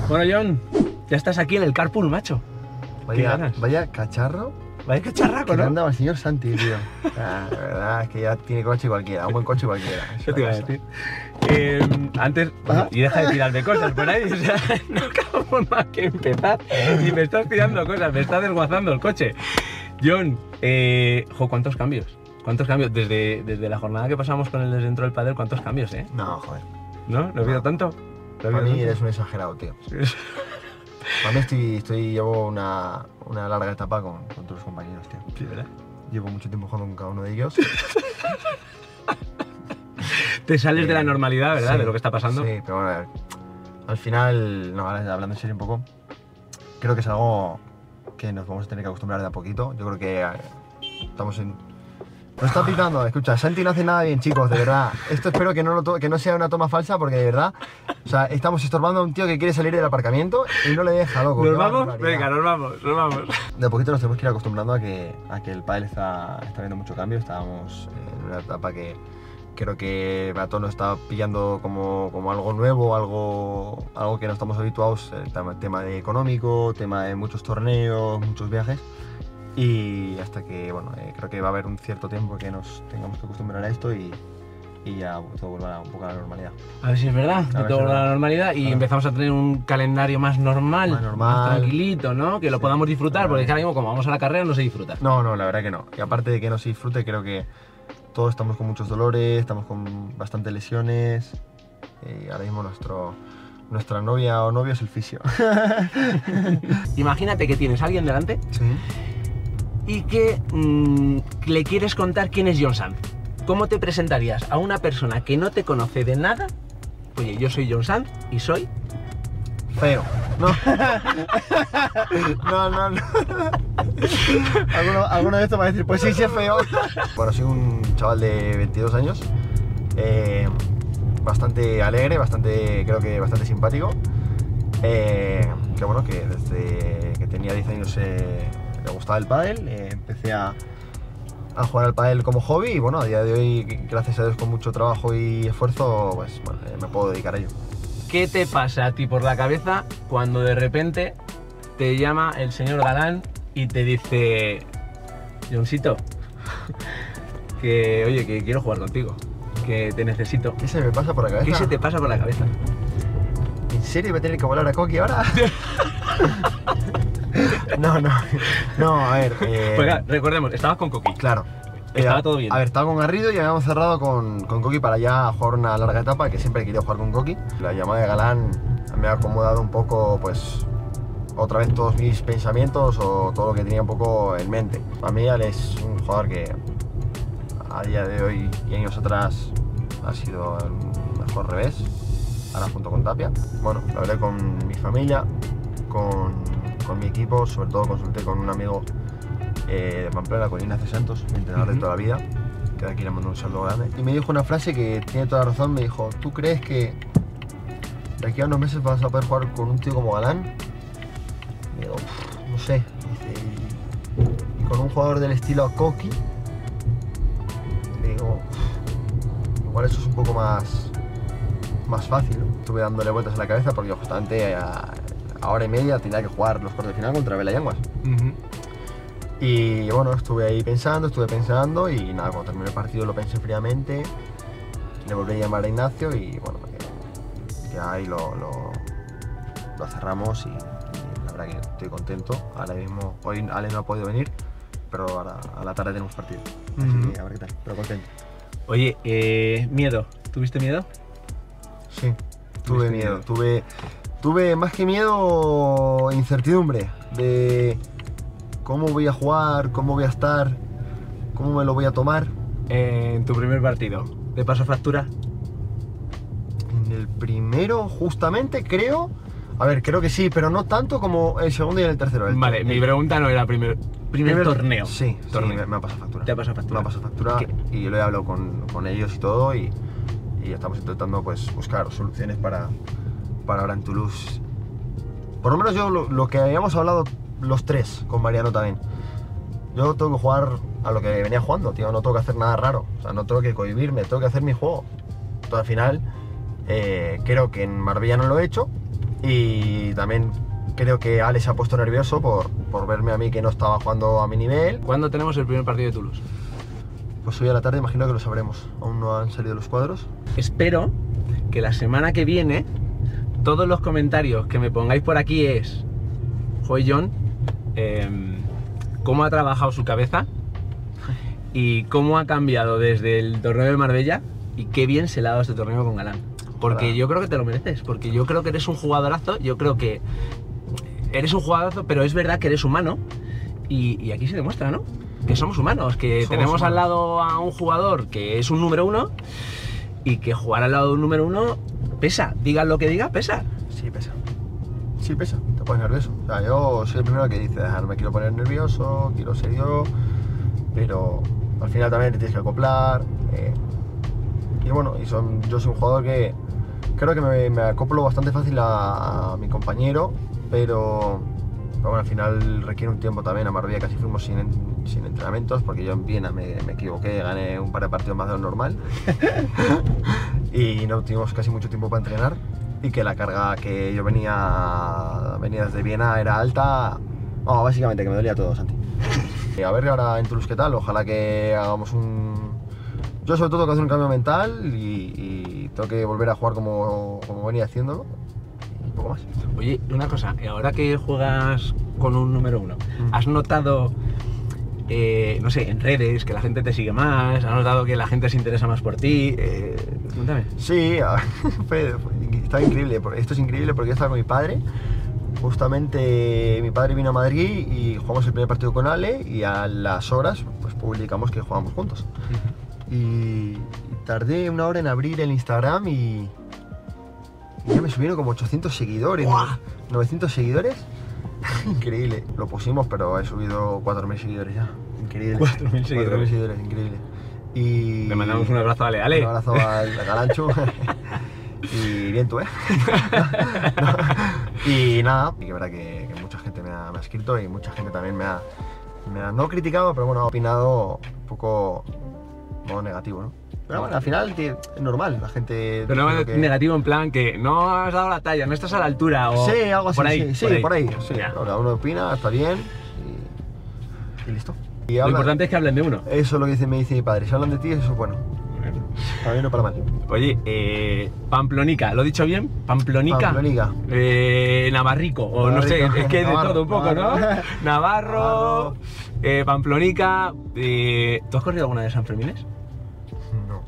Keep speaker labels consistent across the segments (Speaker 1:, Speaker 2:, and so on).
Speaker 1: Bueno, Jon, ya estás aquí en el carpool, macho.
Speaker 2: Vaya cacharro.
Speaker 1: Vaya cacharraco, ¿no?
Speaker 2: Anda el señor Santi, tío. La verdad es que ya tiene coche cualquiera, un buen coche cualquiera.
Speaker 1: ¿Qué te iba a decir? Antes, bueno, y deja de tirarme cosas por ahí, o sea, no acabamos más que empezar y me estás tirando cosas, me estás desguazando el coche. Jon, ¿cuántos cambios? ¿Cuántos cambios? Desde la jornada que pasamos con el dentro del pádel, ¿cuántos cambios,
Speaker 2: No, joder.
Speaker 1: ¿No? ¿Lo he visto tanto?
Speaker 2: Para mí eres un exagerado, tío. Para mí llevo una larga etapa con todos los compañeros, tío.
Speaker 1: Sí, ¿verdad?
Speaker 2: Llevo mucho tiempo jugando con cada uno de ellos.
Speaker 1: Te sales de la normalidad, ¿verdad?
Speaker 2: Sí,
Speaker 1: de lo que está pasando.
Speaker 2: Sí, pero bueno, a ver, al final, no, ahora hablando en serio un poco, creo que es algo que nos vamos a tener que acostumbrar de a poquito. Yo creo que estamos en... Nos está pitando, escucha, Santi no hace nada bien, chicos, de verdad. Esto espero que no sea una toma falsa, porque de verdad, o sea, estamos estorbando a un tío que quiere salir del aparcamiento y no le deja, loco.
Speaker 1: ¿Nos vamos? Venga, nos vamos.
Speaker 2: De a poquito nos tenemos que ir acostumbrando a que el pádel está viendo mucho cambio. Estábamos en una etapa que creo que a todos nos está pillando como algo nuevo, algo que no estamos habituados, tema de económico, tema de muchos torneos, muchos viajes. Y hasta que, bueno, creo que va a haber un cierto tiempo que nos tengamos que acostumbrar a esto y ya todo vuelva un poco a la normalidad.
Speaker 1: A ver si es verdad, que todo vuelva a la normalidad y empezamos a tener un calendario más normal, más tranquilito, ¿no? Que lo podamos disfrutar, porque ahora mismo como vamos a la carrera no se disfruta.
Speaker 2: No, la verdad que no. Y aparte de que no se disfrute, creo que todos estamos con muchos dolores, estamos con bastantes lesiones y ahora mismo nuestra novia o novio es el fisio.
Speaker 1: Imagínate que tienes a alguien delante.
Speaker 2: Sí.
Speaker 1: Y que le quieres contar quién es Jon Sanz. ¿Cómo te presentarías a una persona que no te conoce de nada? Oye, yo soy Jon Sanz y soy...
Speaker 2: feo. No. No. Alguno de estos va a decir, pues sí, es feo. Bueno, soy un chaval de 22 años. Bastante alegre, creo que bastante simpático. Que bueno, que desde que tenía 10 años me gustaba el pádel, empecé a jugar al pádel como hobby y bueno, a día de hoy, gracias a Dios, con mucho trabajo y esfuerzo, pues bueno, me puedo dedicar a ello.
Speaker 1: ¿Qué te pasa a ti por la cabeza cuando de repente te llama el señor Galán y te dice: Joncito, que oye, que quiero jugar contigo, que te necesito?
Speaker 2: ¿Qué se me pasa por la cabeza?
Speaker 1: ¿Qué se te pasa por la cabeza?
Speaker 2: ¿En serio voy a tener que volar a Coqui ahora? No, a ver...
Speaker 1: Pues recordemos, estabas con Coqui.
Speaker 2: Claro.
Speaker 1: Estaba todo bien.
Speaker 2: A ver, estaba con Garrido y habíamos cerrado con Coqui para ya jugar una larga etapa, que siempre he querido jugar con Coqui. La llamada de Galán me ha acomodado un poco, pues, otra vez todos mis pensamientos o todo lo que tenía un poco en mente. Para mí, él es un jugador que a día de hoy y años atrás ha sido el mejor revés, ahora junto con Tapia. Bueno, lo hablé con mi familia, con mi equipo, sobre todo consulté con un amigo de Pamplona, con Ignacio Santos, mi entrenador de toda la vida, que de aquí le mando un saludo grande. Y me dijo una frase que tiene toda la razón, me dijo: ¿tú crees que de aquí a unos meses vas a poder jugar con un tío como Galán? Y digo, no sé. Dice, y con un jugador del estilo Coqui, digo, igual eso es un poco más fácil, ¿no? Estuve dándole vueltas a la cabeza porque justamente a hora y media tenía que jugar los cuartos de final contra Velayanguas. Y bueno, estuve ahí pensando y nada, cuando terminé el partido lo pensé fríamente, le volví a llamar a Ignacio y bueno, ya ahí lo cerramos y la verdad que estoy contento. Ahora mismo, hoy Ale no ha podido venir, pero ahora a la tarde tenemos partido, así que a ver qué tal, pero contento.
Speaker 1: Oye, miedo, ¿tuviste miedo?
Speaker 2: Sí, tuve miedo, tuve más que miedo, incertidumbre de cómo voy a jugar, cómo voy a estar, cómo me lo voy a tomar.
Speaker 1: En tu primer partido, ¿te pasó factura?
Speaker 2: En el primero, justamente, creo que sí, pero no tanto como el segundo y el tercero.
Speaker 1: Vale, mi pregunta no era primer torneo.
Speaker 2: Sí,
Speaker 1: torneo.
Speaker 2: Me ha pasado factura.
Speaker 1: ¿Te ha pasado factura?
Speaker 2: Me ha pasado factura. ¿Qué? Y yo lo he hablado con ellos y todo y estamos intentando pues buscar soluciones para ahora en Toulouse. Por lo menos yo lo que habíamos hablado los tres con Mariano también. Yo tengo que jugar a lo que venía jugando, tío, no tengo que hacer nada raro, o sea, no tengo que cohibirme, tengo que hacer mi juego. Entonces, al final, creo que en Marbella no lo he hecho Y también creo que Ale se ha puesto nervioso por verme a mí que no estaba jugando a mi nivel.
Speaker 1: ¿Cuándo tenemos el primer partido de Toulouse?
Speaker 2: Pues hoy a la tarde imagino que lo sabremos. Aún no han salido los cuadros.
Speaker 1: Espero que la semana que viene todos los comentarios que me pongáis por aquí es: joder, John, cómo ha trabajado su cabeza y cómo ha cambiado desde el torneo de Marbella y qué bien se le ha dado este torneo con Galán. Porque yo creo que te lo mereces, porque yo creo que eres un jugadorazo, yo creo que eres un jugadorazo, pero es verdad que eres humano y aquí se demuestra, ¿no? Que somos humanos, que tenemos al lado a un jugador que es un número 1 y que jugar al lado de un número 1 pesa, digas lo que digas, pesa.
Speaker 2: Sí, pesa. Sí, pesa. Te pones nervioso. O sea, yo soy el primero que dice, no me quiero poner nervioso, quiero ser yo, pero al final también te tienes que acoplar. Y bueno, yo soy un jugador que creo que me acoplo bastante fácil a mi compañero, pero bueno, al final requiere un tiempo también. A Marbella casi fuimos sin entrenamientos, porque yo en Viena me equivoqué, gané un par de partidos más de lo normal y no tuvimos casi mucho tiempo para entrenar, y que la carga que yo venía desde Viena era alta. No, básicamente que me dolía todo, Santi. A ver ahora en Toulouse qué tal, ojalá que hagamos yo sobre todo tengo que hacer un cambio mental y tengo que volver a jugar como venía haciéndolo, y poco más.
Speaker 1: Oye, una cosa, ahora que juegas con un número 1, ¿has notado, no sé, en redes que la gente te sigue más? ¿Has notado que la gente se interesa más por ti? Cuéntame.
Speaker 2: Sí, está increíble. Esto es increíble porque yo estaba con mi padre. Justamente mi padre vino a Madrid y jugamos el primer partido con Ale, y a las horas pues publicamos que jugamos juntos. Y tardé 1 hora en abrir el Instagram y ya me subieron como 800 seguidores,
Speaker 1: ¡Wow!
Speaker 2: 900 seguidores. Increíble. Lo pusimos, pero he subido 4.000 seguidores ya. Increíble.
Speaker 1: 4.000 seguidores.
Speaker 2: 4.000 seguidores, increíble. Y
Speaker 1: le mandamos un abrazo a Ale.
Speaker 2: Un abrazo al Galanchu. Y bien tú, ¿eh? No. Y nada, y que verdad que mucha gente me ha escrito, y mucha gente también me ha no criticado, pero bueno, ha opinado un poco modo negativo, ¿no? Pero bueno, al final es normal, la gente...
Speaker 1: Pero no negativo en plan que no has dado la talla, no estás a la altura o...
Speaker 2: Sí, algo así,
Speaker 1: por ahí,
Speaker 2: sí, por ahí. Sí, cada uno opina, está bien y listo. Y
Speaker 1: lo importante es que hablen de uno.
Speaker 2: Eso es lo que me dice mi padre, si hablan de ti, eso es bueno. Para bien o para mal.
Speaker 1: Oye, Pamplonica, ¿lo he dicho bien? Pamplonica.
Speaker 2: Pamplonica.
Speaker 1: Navarrico, o no sé, es que
Speaker 2: Navarro,
Speaker 1: de todo un poco, ¿no? Navarro, Pamplonica. ¿Tú has corrido alguna de San Fermines?
Speaker 2: No.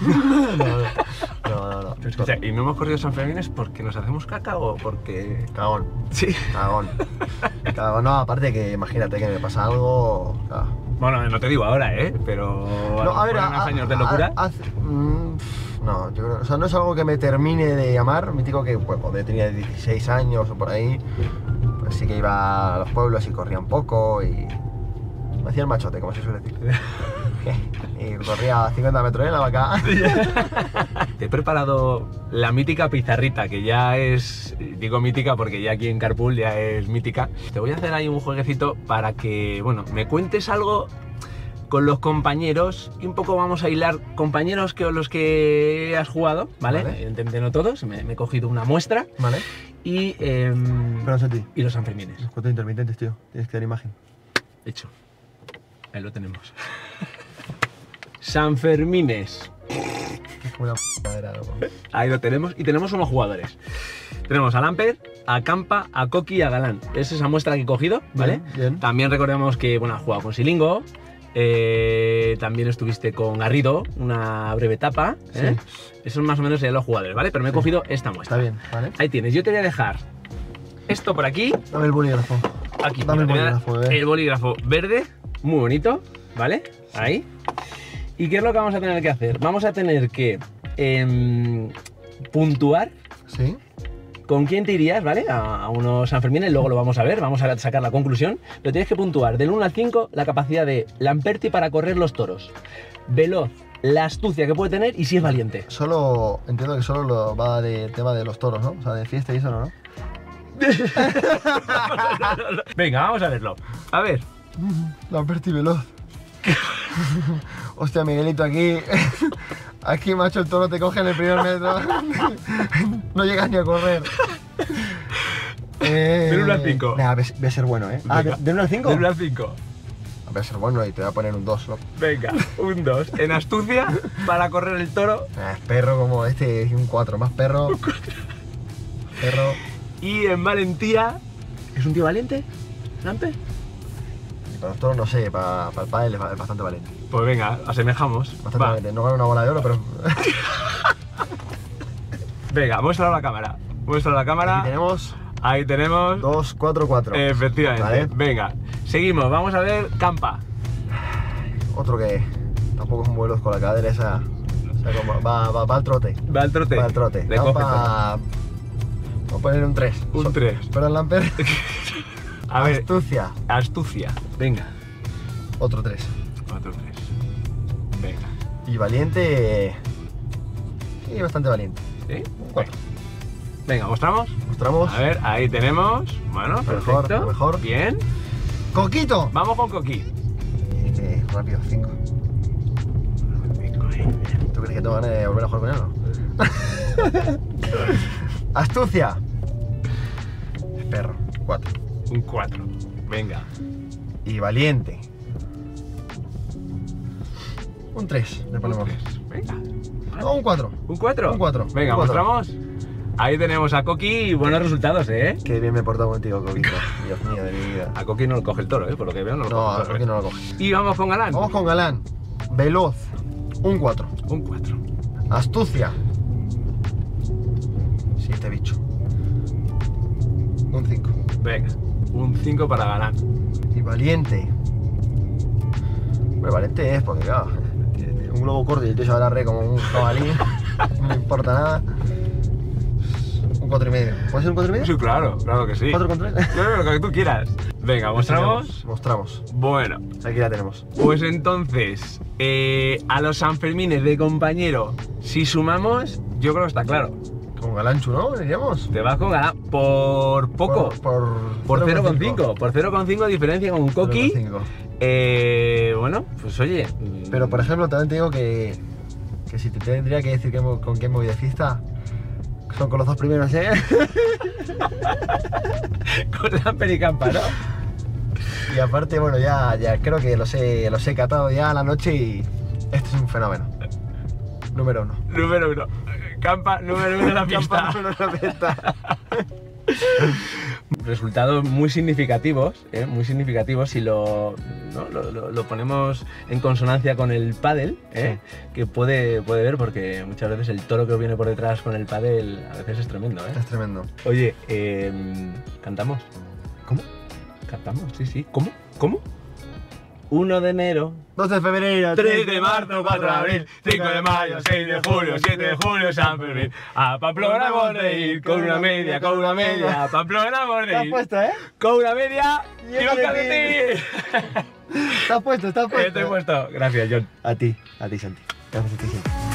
Speaker 2: No.
Speaker 1: O sea, y no hemos corrido San Fermines porque nos hacemos caca o porque...
Speaker 2: Cagón.
Speaker 1: Sí.
Speaker 2: Cagón. No, aparte que imagínate que me pasa algo...
Speaker 1: Bueno, no te digo ahora, pero...
Speaker 2: No, a ver,
Speaker 1: unos años de locura.
Speaker 2: No, yo creo, o sea, no es algo que me termine de llamar. Mítico que pues, cuando tenía 16 años o por ahí, pues sí que iba a los pueblos y corría un poco y me hacía el machote, como se suele decir. Y corría a 50 metros en la vaca.
Speaker 1: Te he preparado la mítica pizarrita, que ya es, digo mítica porque ya aquí en Carpool ya es mítica. Te voy a hacer ahí un jueguecito para que, bueno, me cuentes algo con los compañeros y un poco vamos a hilar compañeros con los que has jugado, ¿vale? Evidentemente no todos, me he cogido una muestra.
Speaker 2: Vale.
Speaker 1: Y, y los Sanfermines.
Speaker 2: Los 4 intermitentes, tío, tienes que dar imagen.
Speaker 1: Hecho. Ahí lo tenemos. Sanfermines.
Speaker 2: Una p***adera, loco.
Speaker 1: Ahí lo tenemos y tenemos unos jugadores. Tenemos a Lamper, a Campa, a Coqui y a Galán. Es esa muestra que he cogido, ¿vale?
Speaker 2: Bien.
Speaker 1: También recordemos que, bueno, has jugado con Silingo. También estuviste con Garrido, una breve etapa.
Speaker 2: Sí.
Speaker 1: Esos más o menos serían los jugadores, ¿vale? Pero me he cogido esta muestra.
Speaker 2: Está bien, ¿vale?
Speaker 1: Ahí tienes. Yo te voy a dejar esto por aquí.
Speaker 2: Dame el bolígrafo.
Speaker 1: Aquí.
Speaker 2: Dame el bolígrafo, bebé.
Speaker 1: El bolígrafo verde, muy bonito, ¿vale? Sí. Ahí. ¿Y qué es lo que vamos a tener que hacer? Vamos a tener que puntuar.
Speaker 2: Sí.
Speaker 1: ¿Con quién te irías, vale? A unos Sanfermines, luego lo vamos a ver, vamos a sacar la conclusión. Pero tienes que puntuar del 1 al 5 la capacidad de Lamperti para correr los toros. Veloz, la astucia que puede tener y si es valiente.
Speaker 2: Solo, entiendo que solo va de tema de los toros, ¿no? O sea, de fiesta y eso, ¿no?
Speaker 1: Venga, vamos a verlo. A ver.
Speaker 2: Lamperti veloz. Hostia, Miguelito, aquí, macho, el toro te coge en el primer metro. No llegas ni a correr.
Speaker 1: Del 1 al 5.
Speaker 2: Venga, voy a ser bueno, ¿eh? Ah,
Speaker 1: Venga.
Speaker 2: ¿del 1 al 5?
Speaker 1: Del 1 al 5.
Speaker 2: Voy a ser bueno y te voy a poner un 2, ¿no?
Speaker 1: Venga, un 2. En astucia, para correr el toro.
Speaker 2: Es perro como este, y un 4. Más perro. Perro.
Speaker 1: Y en valentía. ¿Es un tío valiente? ¿Lampe?
Speaker 2: Y para los toros no sé, para el pádel es bastante valiente.
Speaker 1: Pues venga, asemejamos.
Speaker 2: Bastante
Speaker 1: Va.
Speaker 2: valiente. No gana una bola de oro, pero...
Speaker 1: Venga, muéstralo a la cámara. Muéstralo a la cámara.
Speaker 2: Aquí tenemos
Speaker 1: Ahí tenemos.
Speaker 2: 2, 4, 4.
Speaker 1: Efectivamente.
Speaker 2: Vale.
Speaker 1: Venga, seguimos. Vamos a ver Campa.
Speaker 2: Otro que tampoco es un vuelo con la cadera esa. O sea, como va al trote.
Speaker 1: Va al trote.
Speaker 2: Va al trote.
Speaker 1: Le coge todo.
Speaker 2: Vamos a poner un 3.
Speaker 1: Un 3.
Speaker 2: Perdón, Lamper.
Speaker 1: A ver,
Speaker 2: Astucia.
Speaker 1: astucia. Venga.
Speaker 2: Otro 3.
Speaker 1: Otro 3. Venga.
Speaker 2: Y valiente. Sí, bastante valiente.
Speaker 1: ¿Sí?
Speaker 2: Un 4.
Speaker 1: Venga, ¿mostramos?
Speaker 2: Mostramos.
Speaker 1: A ver, ahí tenemos. Bueno,
Speaker 2: Lo
Speaker 1: perfecto.
Speaker 2: mejor, lo mejor.
Speaker 1: Bien.
Speaker 2: ¡Coquito!
Speaker 1: Vamos con Coqui.
Speaker 2: Rápido, 5. ¿Tú crees que tengo ganas de volver a jugar con él o no? Astucia. Perro, 4.
Speaker 1: Un 4. Venga.
Speaker 2: Y valiente. Un 3. Le ponemos.
Speaker 1: Un 3. Venga.
Speaker 2: No, un 4.
Speaker 1: ¿Un 4?
Speaker 2: Un 4.
Speaker 1: Venga,
Speaker 2: Un 4.
Speaker 1: ¿mostramos? Ahí tenemos a Coqui y buenos resultados, ¿eh?
Speaker 2: Qué bien me he portado contigo, Coquito. Dios mío, de mi vida.
Speaker 1: A Coqui no lo coge el toro, ¿eh? Por lo que veo no lo
Speaker 2: No,
Speaker 1: coge
Speaker 2: a
Speaker 1: el toro.
Speaker 2: Coqui no lo coge.
Speaker 1: Y vamos con Galán.
Speaker 2: Vamos con Galán. Veloz. Un 4.
Speaker 1: Un 4.
Speaker 2: Astucia. Sí, este bicho. Un 5.
Speaker 1: Venga. Un 5 para Galán.
Speaker 2: Y valiente. Bueno, valiente es porque, claro, tiene un globo corto y el tío se va a la red como un jabalí. No me importa nada. Un 4,5. ¿Puede ser un 4,5?
Speaker 1: Sí, claro, claro que sí.
Speaker 2: 4 con 3.
Speaker 1: Lo que tú quieras. Venga, ¿mostramos?
Speaker 2: Mostramos.
Speaker 1: Bueno,
Speaker 2: Aquí la tenemos.
Speaker 1: pues entonces, a los Sanfermines de compañero, si sumamos, yo creo que está claro.
Speaker 2: Con Galanchu, ¿no? Diríamos.
Speaker 1: Te vas con Galán por poco. Por 0,5. Por 0,5 diferencia con Coqui.
Speaker 2: 0,5.
Speaker 1: Bueno, pues oye.
Speaker 2: Pero por ejemplo, también te digo que si te tendría que decir con quién me voy de fiesta, son con los dos primeros, ¿eh?
Speaker 1: Con Lamper y Campa, ¿no?
Speaker 2: Y aparte, bueno, ya creo que los he catado ya a la noche y este es un fenómeno. Número 1.
Speaker 1: Número 1. Campa, número 1 en la pista.
Speaker 2: Campa, número 1 en la pista.
Speaker 1: Resultados muy significativos si lo ponemos en consonancia con el pádel, que puede ver, porque muchas veces el toro que viene por detrás con el pádel a veces es tremendo,
Speaker 2: Es tremendo.
Speaker 1: Oye, ¿cantamos?
Speaker 2: ¿Cómo?
Speaker 1: ¿Cantamos? Sí. ¿Cómo? 1 de enero,
Speaker 2: 2 de febrero,
Speaker 1: 3 de marzo, 4 de abril, 5 de mayo, 6 de julio, 7 de julio, San Fermín. A Pamplona hemos de ir, con una media, a Pamplona hemos
Speaker 2: Te
Speaker 1: de
Speaker 2: has
Speaker 1: ir.
Speaker 2: puesto, ¿eh?
Speaker 1: Con una media
Speaker 2: Y
Speaker 1: y
Speaker 2: un
Speaker 1: un calcetín.
Speaker 2: Te has puesto.
Speaker 1: Estoy puesto. Gracias, John.
Speaker 2: A ti, Santi. Gracias a ti, Santi.